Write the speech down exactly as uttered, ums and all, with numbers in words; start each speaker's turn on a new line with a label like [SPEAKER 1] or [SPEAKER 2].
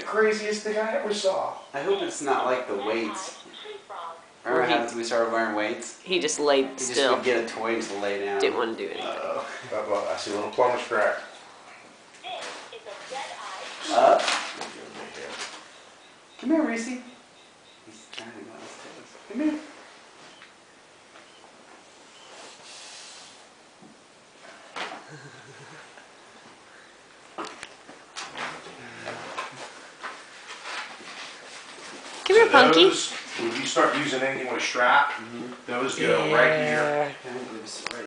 [SPEAKER 1] craziest thing I ever saw.
[SPEAKER 2] I hope it's not like the weights. Remember what happens when we started wearing weights?
[SPEAKER 3] He just laid
[SPEAKER 2] He just
[SPEAKER 3] still.
[SPEAKER 2] would get a toy and just lay down.
[SPEAKER 3] Didn't want to do anything.
[SPEAKER 2] Uh-oh.
[SPEAKER 1] Uh, I see a little plumber's crack.
[SPEAKER 2] Uh, Come here, Reese. He's trying to go downstairs. Come here.
[SPEAKER 3] Come here, Punky.
[SPEAKER 1] Those, when you start using anything with a strap, mm-hmm. those go yeah. right here.